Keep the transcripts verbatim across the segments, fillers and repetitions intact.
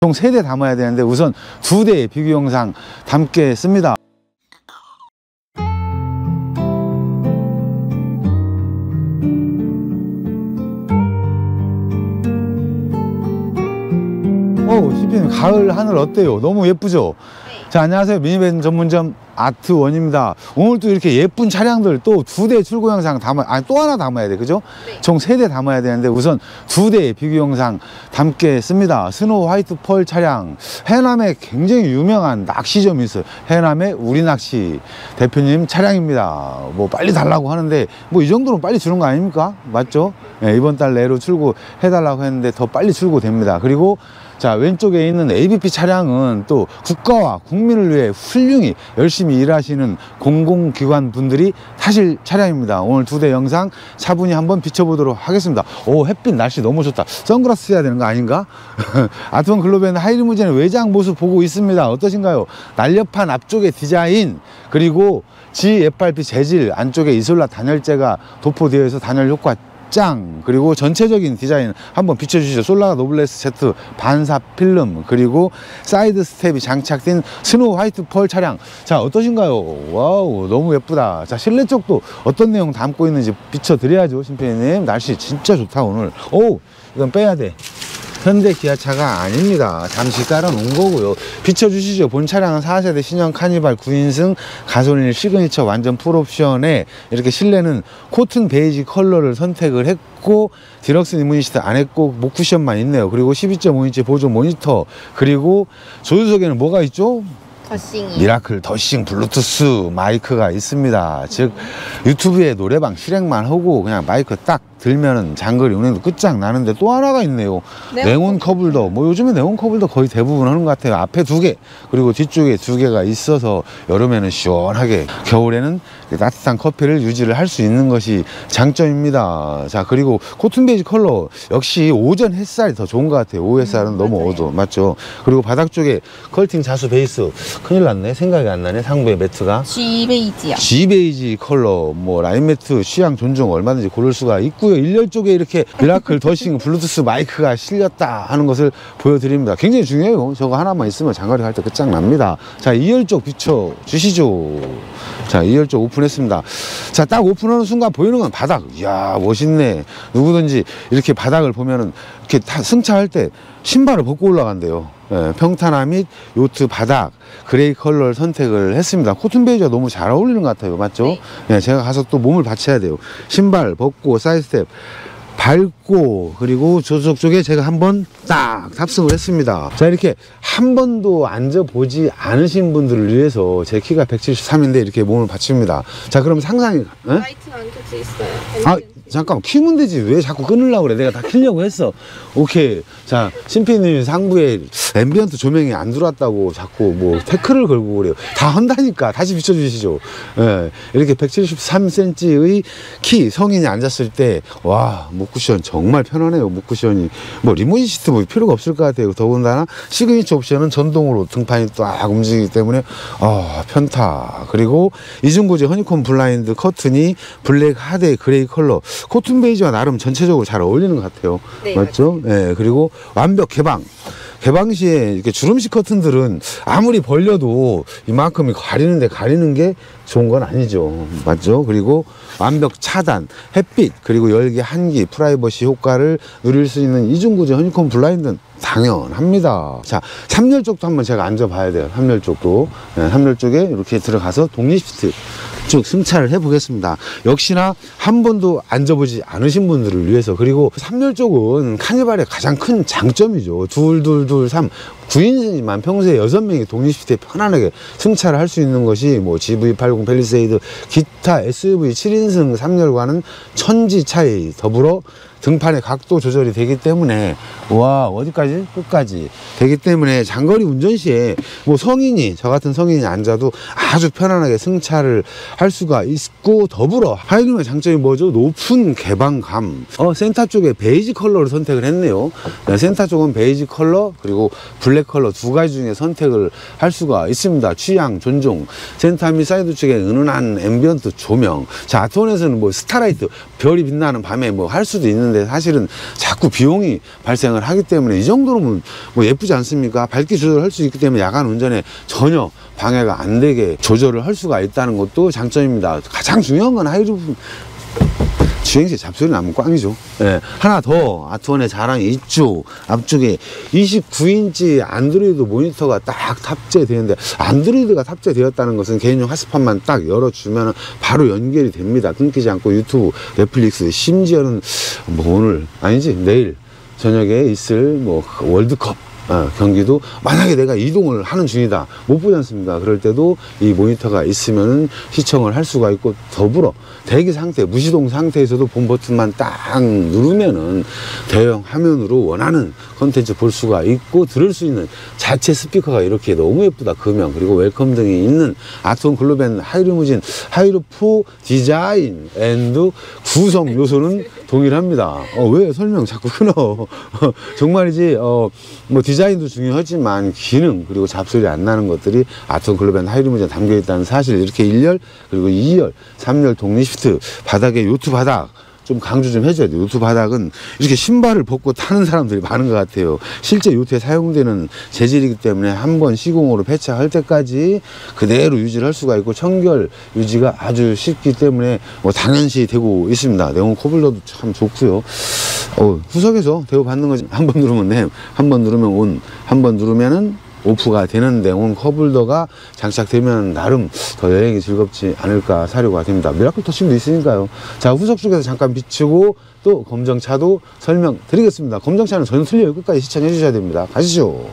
총 세 대 담아야 되는데 우선 두 대의 비교 영상 담겠습니다. 오, 씨피님 가을 하늘 어때요? 너무 예쁘죠? 네. 자, 안녕하세요. 미니밴 전문점 아트원입니다. 오늘 또 이렇게 예쁜 차량들 또 두 대 출고 영상 담아, 아니 또 하나 담아야 돼, 그죠? 네. 총 세 대 담아야 되는데 우선 두 대의 비교 영상 담겠습니다. 스노우 화이트 펄 차량, 해남에 굉장히 유명한 낚시점이 있어요. 해남의 우리낚시 대표님 차량입니다. 뭐 빨리 달라고 하는데 뭐 이 정도는 빨리 주는 거 아닙니까? 맞죠? 네, 이번 달 내로 출고해달라고 했는데 더 빨리 출고됩니다. 그리고 자, 왼쪽에 있는 에이비피 차량은 또 국가와 국민을 위해 훌륭히 열심히 일하시는 공공기관 분들이 타실 차량입니다. 오늘 두 대 영상 차분히 한번 비춰보도록 하겠습니다. 오, 햇빛 날씨 너무 좋다. 선글라스 써야 되는 거 아닌가? 아트원 글로벤 하이리무진 외장 모습 보고 있습니다. 어떠신가요? 날렵한 앞쪽의 디자인, 그리고 지에프알피 재질, 안쪽에 이솔라 단열재가 도포되어 있어 단열 효과 짱. 그리고 전체적인 디자인 한번 비춰주시죠. 솔라 노블레스 제트 반사 필름, 그리고 사이드 스텝이 장착된 스노우 화이트 펄 차량. 자, 어떠신가요? 와우, 너무 예쁘다. 자, 실내 쪽도 어떤 내용 담고 있는지 비춰드려야죠. 심피디님 날씨 진짜 좋다 오늘. 오, 이건 빼야 돼. 현대 기아차가 아닙니다. 잠시 깔아 놓은 거고요. 비춰주시죠. 본 차량은 사 세대 신형 카니발 구 인승 가솔린 시그니처 완전 풀옵션에 이렇게 실내는 코튼 베이지 컬러를 선택을 했고 디럭스 리무진 안 했고 목 쿠션만 있네요. 그리고 십이 점 오 인치 보조 모니터, 그리고 조수석에는 뭐가 있죠? 더싱이. 미라클 더싱 블루투스 마이크가 있습니다. 즉 유튜브에 노래방 실행만 하고 그냥 마이크 딱 들면은 장거리 운행도 끝장나는데 또 하나가 있네요. 네온, 네온 컵홀더. 뭐 요즘에 네온 컵홀더 거의 대부분 하는 것 같아요. 앞에 두 개, 그리고 뒤쪽에 두 개가 있어서 여름에는 시원하게, 겨울에는 따뜻한 커피를 유지를 할 수 있는 것이 장점입니다. 자, 그리고 코튼 베이지 컬러 역시 오전 햇살이 더 좋은 것 같아요. 오후 햇살은 음, 너무 어두워. 맞죠? 그리고 바닥 쪽에 컬팅 자수 베이스, 큰일 났네. 생각이 안 나네. 상부의 매트가 G 베이지요. G 베이지 컬러. 뭐 라인 매트 취향 존중 얼마든지 고를 수가 있고요. 일렬 쪽에 이렇게 미라클 더싱 블루투스 마이크가 실렸다 하는 것을 보여드립니다. 굉장히 중요해요. 저거 하나만 있으면 장거리 갈 때 끝장납니다. 자, 이열 쪽 비춰 주시죠. 자, 이열 쪽 오픈했습니다. 자, 딱 오픈하는 순간 보이는 건 바닥. 이야, 멋있네. 누구든지 이렇게 바닥을 보면은 이렇게 타, 승차할 때 신발을 벗고 올라간대요. 예, 평탄화 및 요트 바닥 그레이 컬러를 선택을 했습니다. 코튼 베이지가 너무 잘 어울리는 것 같아요. 맞죠? 네. 예, 제가 가서 또 몸을 받쳐야 돼요. 신발 벗고 사이드 스텝 밟고, 그리고 조수석 쪽에 제가 한번 딱 탑승을 했습니다. 자, 이렇게 한 번도 앉아보지 않으신 분들을 위해서 제 키가 백칠십삼인데 이렇게 몸을 받칩니다. 자, 그럼 상상이 에? 라이트가 안 켜져 있어요. 아, 잠깐 키면 되지. 왜 자꾸 끊으려고 그래. 내가 다 키려고 했어. 오케이. 자, 심피님 상부에 앰비언트 조명이 안 들어왔다고 자꾸 뭐 태클을 걸고 그래요. 다 한다니까. 다시 비춰주시죠. 예, 이렇게 백칠십삼 센티미터의 키, 성인이 앉았을 때 와, 목쿠션 정말 편하네요. 목쿠션이 뭐 리무진 시트 뭐 필요가 없을 것 같아요. 더군다나 시그니처 옵션은 전동으로 등판이 딱 움직이기 때문에 아, 편타. 그리고 이중고지 허니콤 블라인드 커튼이 블랙 하드 그레이 컬러, 코튼 베이지와 나름 전체적으로 잘 어울리는 것 같아요. 네, 맞죠? 예, 네, 그리고 완벽 개방. 개방 시에 이렇게 주름식 커튼들은 아무리 벌려도 이만큼이 가리는데 가리는 게 좋은 건 아니죠. 맞죠? 그리고 완벽 차단, 햇빛, 그리고 열기, 한기, 프라이버시 효과를 누릴 수 있는 이중구조 허니콤 블라인드는 당연합니다. 자, 삼 열 쪽도 한번 제가 앉아봐야 돼요. 삼 열 쪽도. 네, 삼 열 쪽에 이렇게 들어가서 독립 시트 쭉 승차를 해보겠습니다. 역시나 한 번도 앉아보지 않으신 분들을 위해서. 그리고 삼 열 쪽은 카니발의 가장 큰 장점이죠. 둘, 둘, 둘, 삼. 구 인승이지만 평소에 여섯 명이 독립시트에 편안하게 승차를 할 수 있는 것이 뭐 지브이 팔십 팰리세이드 기타 에스유브이 칠 인승 삼 열과는 천지 차이, 더불어 등판의 각도 조절이 되기 때문에 와, 어디까지? 끝까지 되기 때문에 장거리 운전 시에 뭐 성인이, 저 같은 성인이 앉아도 아주 편안하게 승차를 할 수가 있고, 더불어 하이리무의 장점이 뭐죠? 높은 개방감. 어, 센터 쪽에 베이지 컬러를 선택을 했네요. 네, 센터 쪽은 베이지 컬러 그리고 블랙 컬러 두 가지 중에 선택을 할 수가 있습니다. 취향 존중. 센터 및 사이드 쪽에 은은한 앰비언트 조명. 자, 아트원에서는 뭐 스타라이트, 별이 빛나는 밤에 뭐 할 수도 있는 있는데 사실은 자꾸 비용이 발생을 하기 때문에 이 정도로는 뭐 예쁘지 않습니까? 밝기 조절할 수 있기 때문에 야간 운전에 전혀 방해가 안 되게 조절을 할 수가 있다는 것도 장점입니다. 가장 중요한 건 하이루프 주행시 잡소리 나면 꽝이죠. 예. 하나 더 아트원의 자랑이 있죠. 앞쪽에 이십구 인치 안드로이드 모니터가 딱 탑재되는데, 안드로이드가 탑재되었다는 것은 개인용 핫스팟만 딱 열어주면 바로 연결이 됩니다. 끊기지 않고 유튜브, 넷플릭스, 심지어는 뭐 오늘 아니지 내일 저녁에 있을 뭐 월드컵 어, 경기도 만약에 내가 이동을 하는 중이다, 못 보지 않습니까? 그럴 때도 이 모니터가 있으면 시청을 할 수가 있고, 더불어 대기 상태, 무시동 상태에서도 본 버튼만 딱 누르면은 대형 화면으로 원하는 컨텐츠 볼 수가 있고 들을 수 있는 자체 스피커가 이렇게 너무 예쁘다. 금형 그리고 웰컴 등이 있는 아트원 글로벤 하이루무진 하이루프 디자인 앤드 구성 요소는 동일합니다. 어, 왜 설명 자꾸 끊어? 정말이지. 어, 뭐 디자인도 중요하지만 기능 그리고 잡소리 안 나는 것들이 아트원 글로벤 하이루무진에 담겨 있다는 사실. 이렇게 일 열 그리고 이 열, 삼 열 독립시트, 바닥에 요트 바닥 좀 강조 좀 해줘야 돼요. 요트 바닥은 이렇게 신발을 벗고 타는 사람들이 많은 것 같아요. 실제 요트에 사용되는 재질이기 때문에 한번 시공으로 폐차할 때까지 그대로 유지를 할 수가 있고, 청결 유지가 아주 쉽기 때문에 뭐 당연시 되고 있습니다. 네온 코블러도 참 좋고요. 어, 후석에서 대우 받는 거지. 한 번 누르면 네, 한 번 누르면 온, 한 번 누르면은 오프가 되는 네온 컵홀더가 장착되면 나름 더 여행이 즐겁지 않을까 사료가 됩니다. 미라클 터칭도 있으니까요. 자, 후석 쪽에서 잠깐 비추고 또 검정차도 설명드리겠습니다. 검정차는 전혀 틀려요. 끝까지 시청해 주셔야 됩니다. 가시죠.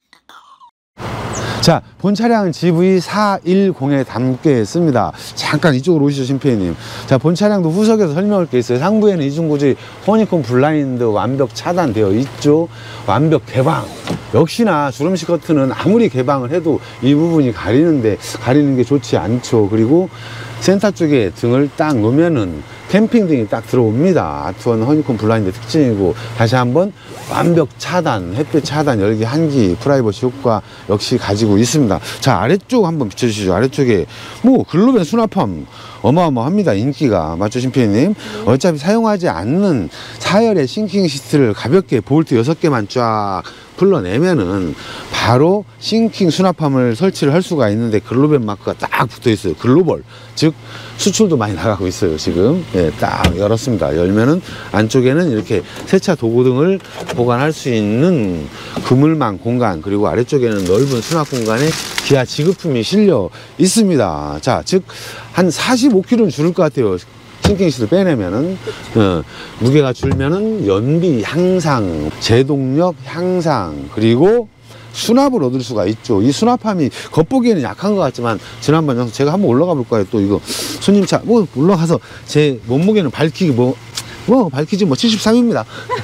자, 본 차량은 지브이 사백십에 담겠습니다. 잠깐 이쪽으로 오시죠, 심피디님. 자, 본 차량도 후석에서 설명할 게 있어요. 상부에는 이중고지 허니콤 블라인드 완벽 차단되어 있죠. 완벽 개방. 역시나 주름식 커튼은 아무리 개방을 해도 이 부분이 가리는데 가리는 게 좋지 않죠. 그리고 센터 쪽에 등을 딱 놓으면은 캠핑 등이 딱 들어옵니다. 아트원 허니콤 블라인드 특징이고, 다시 한번 완벽 차단, 햇빛 차단, 열기 한기, 프라이버시 효과 역시 가지고 있습니다. 자, 아래쪽 한번 비춰주시죠. 아래쪽에 뭐 글로벤 수납함 어마어마합니다. 인기가. 맞죠, 심피디님? 어차피 사용하지 않는 사열의 싱킹 시트를 가볍게 볼트 여섯 개만 쫙 풀러내면은 바로 싱킹 수납함을 설치를 할 수가 있는데, 글로벤 마크가 딱 붙어 있어요. 글로벌. 즉, 수출도 많이 나가고 있어요, 지금. 예, 딱 열었습니다. 열면은 안쪽에는 이렇게 세차 도구 등을 보관할 수 있는 그물망 공간, 그리고 아래쪽에는 넓은 수납 공간에 기아 지급품이 실려 있습니다. 자, 즉, 한 사십오 킬로미터는 줄을 것 같아요. 싱킹시를 빼내면은, 어, 무게가 줄면은 연비 향상, 제동력 향상, 그리고 수납을 얻을 수가 있죠. 이 수납함이 겉보기에는 약한 것 같지만, 지난번 영상 제가 한번 올라가 볼 거예요. 또 이거 손님차 뭐 올라가서 제 몸무게는 밝히기 뭐 뭐 밝히지 뭐 칠십삼입니다.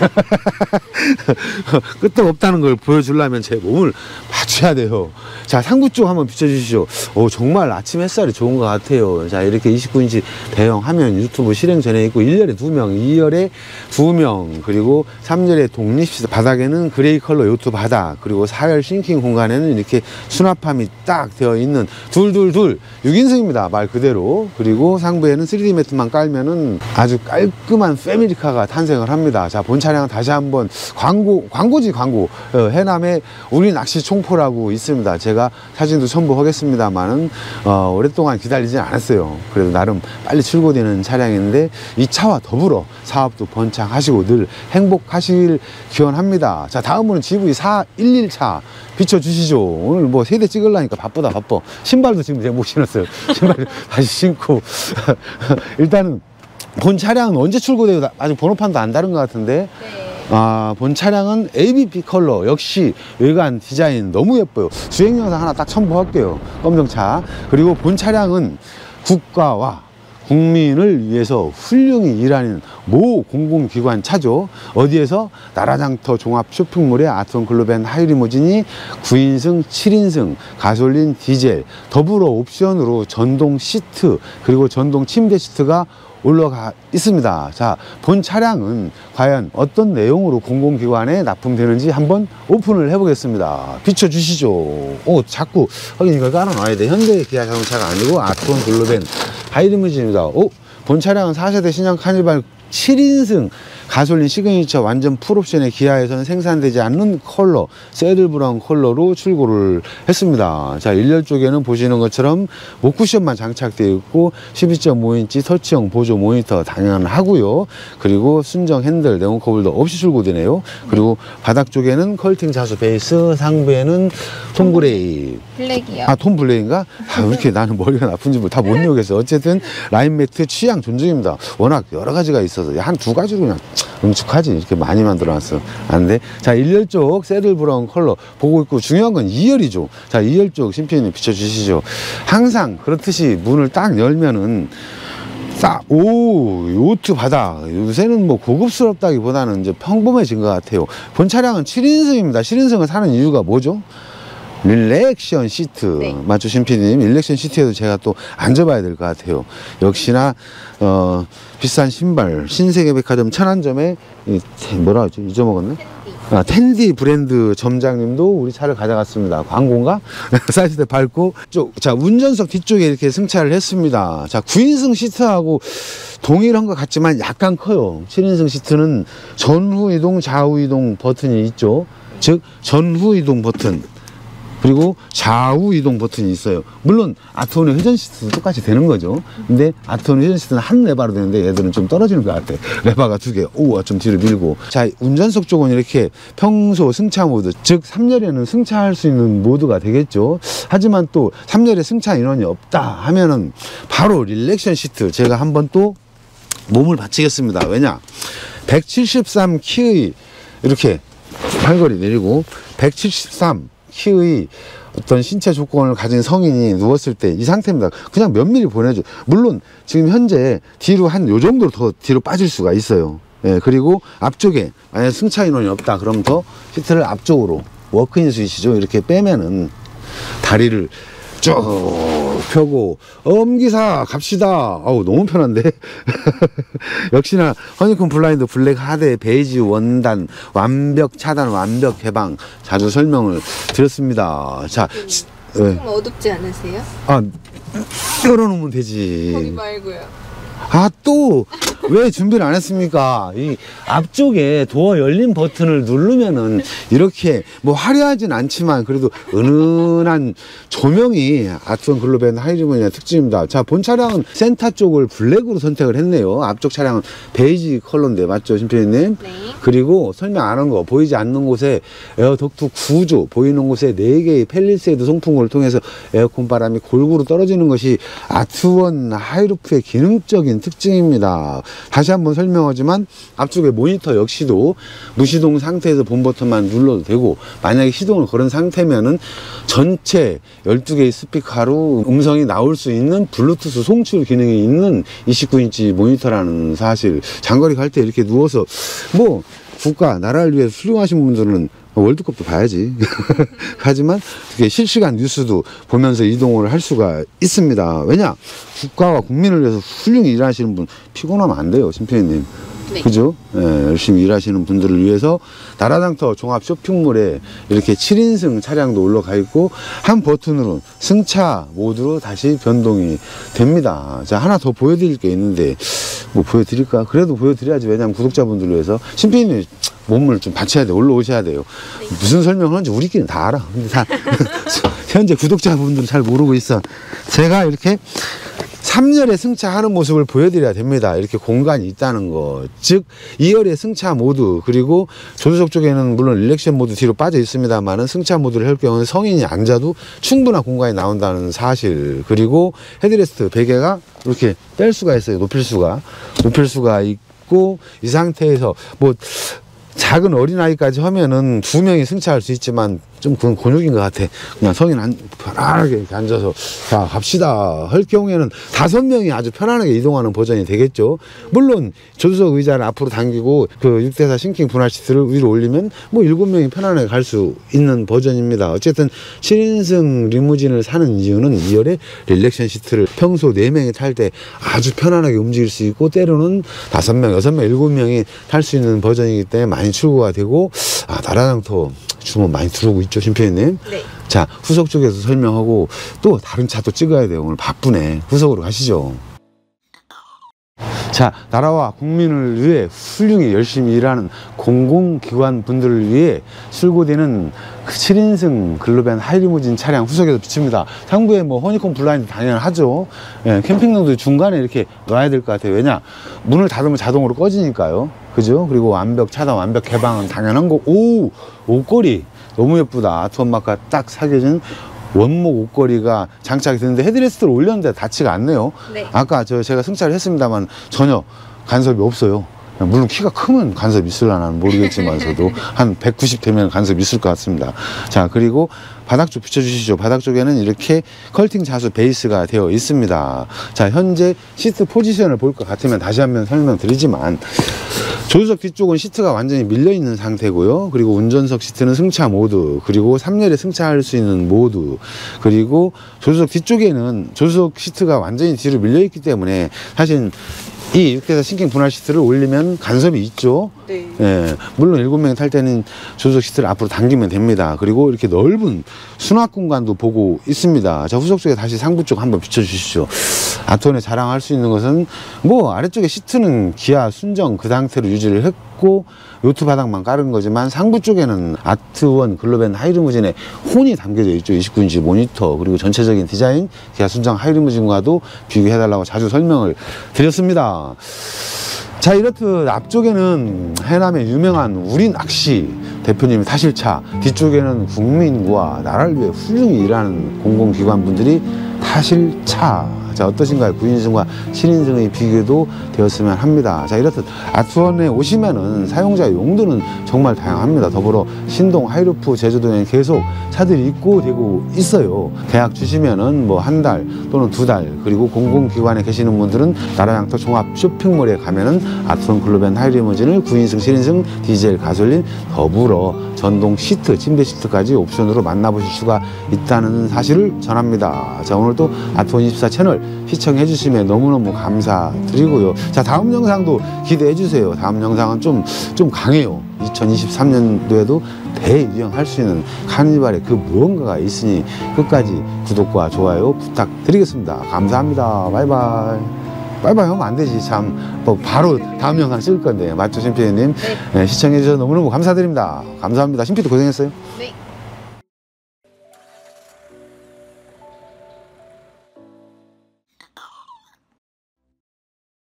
끄떡 없다는 걸 보여주려면 제 몸을 받쳐야 돼요. 자, 상부 쪽 한번 비춰주시죠. 오, 정말 아침 햇살이 좋은 것 같아요. 자, 이렇게 이십구 인치 대형 화면 유튜브 실행 전에 있고, 일 열에 두 명, 이 열에 두 명, 그리고 삼 열에 독립시트, 바닥에는 그레이 컬러 요트 바닥, 그리고 사 열 싱킹 공간에는 이렇게 수납함이 딱 되어 있는 둘둘둘 육 인승입니다. 말 그대로. 그리고 상부에는 쓰리디 매트만 깔면은 아주 깔끔한 패밀리카가 탄생을 합니다. 자, 본 차량 다시 한번 광고, 광고지 광고. 어, 해남에 우리 낚시 총포라고 있습니다. 제가 사진도 첨부하겠습니다만은 어, 오랫동안 기다리지 않았어요. 그래도 나름 빨리 출고되는 차량인데, 이 차와 더불어 사업도 번창하시고 늘 행복하시길 기원합니다. 자, 다음으로는 지브이 사백십일 차 비춰주시죠. 오늘 뭐 세대 찍으려니까 바쁘다 바빠. 신발도 지금 제가 못 신었어요. 신발 다시 신고. 일단은 본 차량은 언제 출고돼요? 아직 번호판도 안 다른 것 같은데. 네. 아, 본 차량은 에이비피 컬러. 역시 외관 디자인 너무 예뻐요. 주행 영상 하나 딱 첨부할게요. 검정차. 그리고 본 차량은 국가와 국민을 위해서 훌륭히 일하는 모 공공기관 차죠. 어디에서? 나라장터 종합 쇼핑몰의 아트원 글로벤 하이리무진이 구 인승, 칠 인승, 가솔린, 디젤, 더불어 옵션으로 전동 시트, 그리고 전동 침대 시트가 올라가 있습니다. 자, 본 차량은 과연 어떤 내용으로 공공기관에 납품되는지 한번 오픈을 해보겠습니다. 비춰주시죠. 오, 자꾸 하긴 이걸 깔아놔야 돼. 현대 기아 자동차가 아니고 아트원 글로벤 하이리무진입니다. 오, 본 차량은 사 세대 신형 카니발 칠 인승 가솔린 시그니처 완전 풀옵션의 기아에서는 생산되지 않는 컬러 새들 브라운 컬러로 출고를 했습니다. 자, 일 열 쪽에는 보시는 것처럼 목쿠션만 장착되어 있고 십이 점 오 인치 터치형 보조 모니터 당연하고요. 그리고 순정 핸들 네온커블도 없이 출고되네요. 그리고 바닥 쪽에는 컬팅 자수 베이스, 상부에는 톰 그레이, 블랙이요. 아, 톰 블레인가? 아, 왜 이렇게 나는 머리가 나쁜지 다 못 외우겠어. 어쨌든 라인 매트 취향 존중입니다. 워낙 여러 가지가 있어서 한 두 가지로 그냥 응축하지. 이렇게 많이 만들어놨어. 안 돼. 자, 일 열 쪽 새들 브라운 컬러 보고 있고, 중요한 건 이 열이죠. 자, 이 열 쪽 심피디님 비춰주시죠. 항상 그렇듯이 문을 딱 열면은 싸, 오, 요트 바닥. 요새는 뭐 고급스럽다기보다는 이제 평범해진 것 같아요. 본 차량은 칠 인승입니다. 칠 인승을 사는 이유가 뭐죠? 릴렉션 시트. 네. 맞죠, 심피디님? 릴렉션 시트에도 제가 또 앉아봐야 될 것 같아요. 역시나 어 비싼 신발 신세계 백화점 천안점에 이, 뭐라 하죠? 잊어먹었네? 아, 텐디 브랜드 점장님도 우리 차를 가져갔습니다. 광고인가? 사이트에 밟고 쪽, 자, 운전석 뒤쪽에 이렇게 승차를 했습니다. 자, 구 인승 시트하고 동일한 것 같지만 약간 커요. 칠 인승 시트는 전후 이동, 좌우 이동 버튼이 있죠. 즉 전후 이동 버튼, 그리고 좌우 이동 버튼이 있어요. 물론 아트원의 회전 시트도 똑같이 되는 거죠. 근데 아트원의 회전 시트는 한 레바로 되는데 얘들은 좀 떨어지는 것 같아. 레바가 두 개. 오, 좀 뒤로 밀고. 자, 운전석 쪽은 이렇게 평소 승차 모드, 즉 삼 열에는 승차할 수 있는 모드가 되겠죠. 하지만 또 삼 열에 승차 인원이 없다 하면은 바로 릴렉션 시트 제가 한번 또 몸을 바치겠습니다. 왜냐, 백칠십삼 키의 이렇게 팔걸이 내리고 백칠십삼 키의 어떤 신체 조건을 가진 성인이 누웠을 때 이 상태입니다. 그냥 몇 미리 보내줘. 물론 지금 현재 뒤로 한 요 정도로 더 뒤로 빠질 수가 있어요. 예, 그리고 앞쪽에 만약 승차 인원이 없다 그러면 더 시트를 앞쪽으로 워크인 스위치죠. 이렇게 빼면은 다리를 쭉 펴고 엄기사 갑시다. 아우, 너무 편한데. 역시나 허니콤 블라인드 블랙 하드 베이지 원단 완벽 차단 완벽 개방 자주 설명을 드렸습니다. 자, 좀 어둡지 않으세요? 아, 열어놓으면 되지. 거기 말고요. 아, 또 왜 준비를 안 했습니까? 이 앞쪽에 도어 열림 버튼을 누르면은 이렇게 뭐 화려하진 않지만 그래도 은은한 조명이 아트원 글로벤 하이리무진의 특징입니다. 자, 본 차량은 센터 쪽을 블랙으로 선택을 했네요. 앞쪽 차량은 베이지 컬러인데 맞죠, 심표님? 네. 그리고 설명 안 한 거, 보이지 않는 곳에 에어 덕트 구조, 보이는 곳에 네 개의 펠리세이드 송풍구를 통해서 에어컨 바람이 골고루 떨어지는 것이 아트원 하이루프의 기능적인 특징입니다. 다시 한번 설명하지만 앞쪽에 모니터 역시도 무시동 상태에서 본 버튼만 눌러도 되고, 만약에 시동을 걸은 상태면은 전체 열두 개의 스피커로 음성이 나올 수 있는 블루투스 송출 기능이 있는 이십구 인치 모니터라는 사실. 장거리 갈 때 이렇게 누워서 뭐 국가 나라를 위해서 훌륭하신 분들은 월드컵도 봐야지. 하지만 이렇게 실시간 뉴스도 보면서 이동을 할 수가 있습니다. 왜냐, 국가와 국민을 위해서 훌륭히 일하시는 분 피곤하면 안 돼요, 심표님. 네. 그죠? 예, 열심히 일하시는 분들을 위해서 나라장터 종합 쇼핑몰에 이렇게 칠 인승 차량도 올라가 있고, 한 버튼으로 승차 모드로 다시 변동이 됩니다. 자, 하나 더 보여드릴 게 있는데 뭐 보여드릴까? 그래도 보여드려야지. 왜냐면 구독자분들을 위해서. 심피디님 몸을 좀 받쳐야 돼. 올라오셔야 돼요. 네. 무슨 설명을 하는지 우리끼리는 다 알아. 근데 다 현재 구독자분들은 잘 모르고 있어. 제가 이렇게 삼 열에 승차하는 모습을 보여드려야 됩니다. 이렇게 공간이 있다는 거. 즉 이 열의 승차 모드, 그리고 조수석 쪽에는 물론 릴렉션 모드 뒤로 빠져 있습니다만은 승차 모드를 할 경우는 성인이 앉아도 충분한 공간이 나온다는 사실. 그리고 헤드레스트 베개가 이렇게 뺄 수가 있어요. 높일 수가 높일 수가 있고, 이 상태에서 뭐 작은 어린아이까지 하면은 두 명이 승차할 수 있지만 좀 그건 곤욕인 것 같아. 그냥 성인 안, 편안하게 이렇게 앉아서 자 갑시다 할 경우에는 다섯 명이 아주 편안하게 이동하는 버전이 되겠죠. 물론 조수석 의자를 앞으로 당기고 그 육 대 사 싱킹 분할 시트를 위로 올리면 뭐 일곱 명이 편안하게 갈 수 있는 버전입니다. 어쨌든 칠 인승 리무진을 사는 이유는 이 열의 릴렉션 시트를 평소 네 명이 탈 때 아주 편안하게 움직일 수 있고, 때로는 다섯 명, 여섯 명, 일곱 명이 탈 수 있는 버전이기 때문에 많이 출고가 되고, 아, 나라장터 주문 많이 들어오고 있죠, 심표님. 네. 자, 후석 쪽에서 설명하고 또 다른 차도 찍어야 돼요. 오늘 바쁘네. 후석으로 가시죠. 자, 나라와 국민을 위해 훌륭히 열심히 일하는 공공기관 분들을 위해 출고되는 그 칠 인승 글로벤 하이리무진 차량 후석에도 비칩니다. 상부에 뭐 허니콤 블라인드 당연하죠. 예, 캠핑용도 중간에 이렇게 놔야 될 것 같아요. 왜냐? 문을 닫으면 자동으로 꺼지니까요. 그죠? 그리고 완벽 차단, 완벽 개방은 당연한 거. 오! 옷걸이. 너무 예쁘다. 아트원 마크가 딱 사겨진 원목 옷걸이가 장착이 되는데 헤드레스트를 올렸는데 닿지가 않네요. 네. 아까 저 제가 승차를 했습니다만 전혀 간섭이 없어요. 물론 키가 크면 간섭이 있을라나는 모르겠지만서도 한 백구십 되면 간섭이 있을 것 같습니다. 자, 그리고 바닥 쪽 비춰주시죠. 바닥 쪽에는 이렇게 컬팅 자수 베이스가 되어 있습니다. 자, 현재 시트 포지션을 볼 것 같으면 다시 한번 설명드리지만 조수석 뒤쪽은 시트가 완전히 밀려있는 상태고요. 그리고 운전석 시트는 승차 모드, 그리고 삼 열에 승차할 수 있는 모드, 그리고 조수석 뒤쪽에는 조수석 시트가 완전히 뒤로 밀려있기 때문에 사실 이 육 대사 신킹 분할 시트를 올리면 간섭이 있죠. 네. 예, 물론 일곱 명이 탈 때는 조수석 시트를 앞으로 당기면 됩니다. 그리고 이렇게 넓은 수납 공간도 보고 있습니다. 자, 후석 쪽에 다시 상부 쪽 한번 비춰주시죠. 아트원에 자랑할 수 있는 것은 뭐 아래쪽에 시트는 기아 순정 그 상태로 유지를 했고 요트 바닥만 깔은 거지만 상부 쪽에는 아트원 글로벤 하이리무진의 혼이 담겨져 있죠. 이십구 인치 모니터, 그리고 전체적인 디자인 기아 순정 하이리무진과도 비교해달라고 자주 설명을 드렸습니다. 자, 이렇듯 앞쪽에는 해남의 유명한 우리 낚시 대표님이 타실 차, 뒤쪽에는 국민과 나라를 위해 훌륭히 일하는 공공기관분들이 타실 차. 자, 어떠신가요? 구 인승과 칠 인승의 비교도 되었으면 합니다. 자, 이렇듯 아트원에 오시면은 사용자 용도는 정말 다양합니다. 더불어 신동, 하이루프, 제주도에 계속 차들이 있고 되고 있어요. 계약 주시면은 뭐 한 달 또는 두 달, 그리고 공공기관에 계시는 분들은 나라양터 종합 쇼핑몰에 가면은 아트원 글로벤 하이리무진을 구 인승, 칠 인승, 디젤, 가솔린, 더불어 전동 시트, 침대 시트까지 옵션으로 만나보실 수가 있다는 사실을 전합니다. 자, 오늘도 아트원 이십사 채널 시청해 주시면 너무너무 감사드리고요. 자, 다음 영상도 기대해 주세요. 다음 영상은 좀, 좀 강해요. 이천이십삼 년도에도 대유행할 수 있는 카니발의 그 무언가가 있으니 끝까지 구독과 좋아요 부탁드리겠습니다. 감사합니다. 바이바이. 바이바이 하면 안 되지. 참, 뭐 바로 다음 영상 찍을 건데. 맞죠, 심피디님? 네. 네, 시청해 주셔서 너무너무 감사드립니다. 감사합니다. 심피디 고생했어요. 네.